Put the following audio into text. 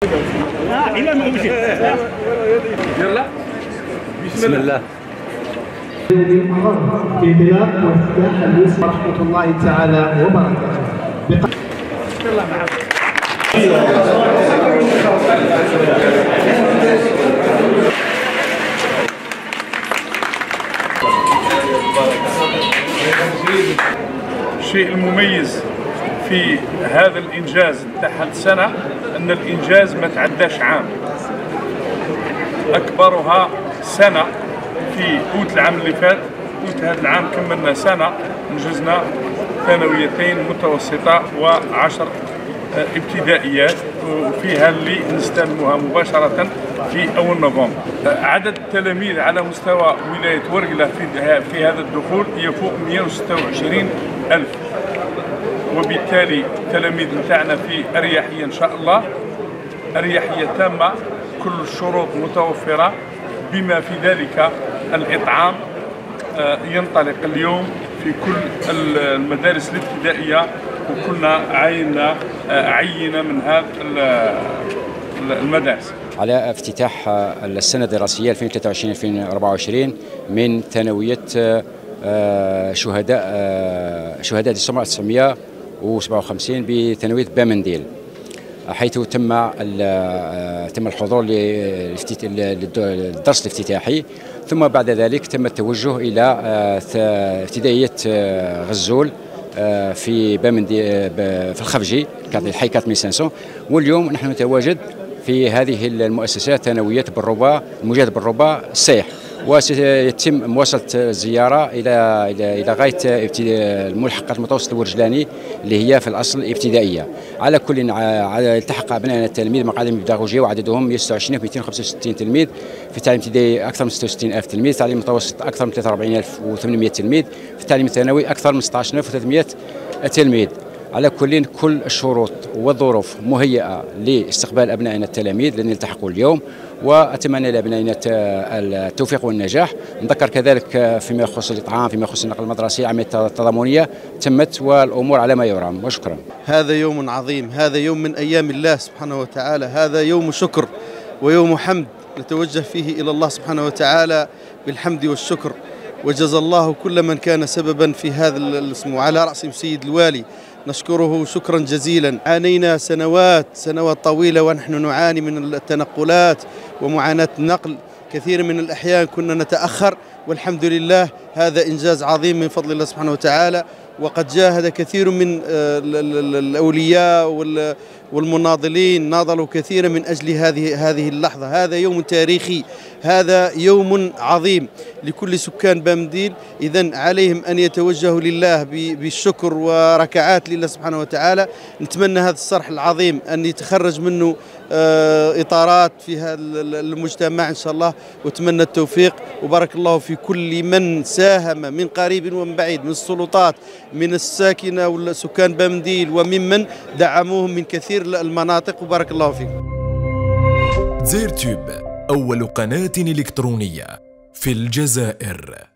يلا بسم الله. في انطلاق وافتتاح الاسم ورحمه الله تعالى وبركاته. الشيء المميز في هذا الإنجاز تاع هذه السنة أن الإنجاز ما تعداش عام، أكبرها سنة في أوت العام اللي فات. أوت هذا العام كملنا سنة، انجزنا ثانويتين متوسطة و10 ابتدائيات، وفيها اللي نستلموها مباشرة في أول نوفمبر. عدد التلاميذ على مستوى ولاية ورقلة في هذا الدخول يفوق 126,000، وبالتالي التلاميذ نتاعنا في أريحية إن شاء الله، أريحية تامة، كل الشروط متوفرة بما في ذلك الإطعام. ينطلق اليوم في كل المدارس الابتدائية، وكنا عينة من هذه المدارس. على افتتاح السنة الدراسية 2023-2024 من ثانوية شهداء ديسمبر 1957 بثانوية بامنديل، حيث تم الحضور للدرس الافتتاحي، ثم بعد ذلك تم التوجه إلى ابتدائية غزول في بامنديل في الخفجي حي 4500. واليوم نحن نتواجد في هذه المؤسسات ثانوية بالربا المجاهد بالربا السيح، وسيتم مواصلة الزيارة إلى غاية الملحقات المتوسط الورجلاني اللي هي في الأصل ابتدائية. على كل التحق أبنائنا التلاميذ مقاعد بيداغوجية وعددهم 126 و 265 تلميذ، في التعليم الابتدائي أكثر من 66,000 تلميذ، في التعليم المتوسط أكثر من 43,800 تلميذ، في التعليم الثانوي أكثر من 16,300 تلميذ. على كل الشروط والظروف مهيئة لاستقبال أبنائنا التلاميذ لن يلتحقوا اليوم، وأتمنى لأبنائنا التوفيق والنجاح. نذكر كذلك فيما يخص الإطعام، فيما يخص النقل المدرسي، العملية التضامنية تمت والأمور على ما يرام، وشكرا. هذا يوم عظيم، هذا يوم من أيام الله سبحانه وتعالى، هذا يوم شكر ويوم حمد نتوجه فيه إلى الله سبحانه وتعالى بالحمد والشكر، وجزا الله كل من كان سببا في هذا الاسم، وعلى رأسهم سيد الوالي نشكره شكرا جزيلا. عانينا سنوات طويلة ونحن نعاني من التنقلات ومعاناة النقل، كثير من الأحيان كنا نتأخر، والحمد لله هذا إنجاز عظيم من فضل الله سبحانه وتعالى. وقد جاهد كثير من الأولياء والمناضلين، ناضلوا كثيرا من أجل هذه اللحظة. هذا يوم تاريخي، هذا يوم عظيم لكل سكان بامنديل. إذن عليهم أن يتوجهوا لله بالشكر وركعات لله سبحانه وتعالى. نتمنى هذا الصرح العظيم أن يتخرج منه إطارات في هذا المجتمع إن شاء الله، وأتمنى التوفيق. وبارك الله في كل من ساهم من قريب ومن بعيد، من السلطات، من الساكنة والسكان بامنديل، وممن دعموهم من كثير المناطق، وبارك الله فيكم. زيرتوب أول قناة إلكترونية في الجزائر.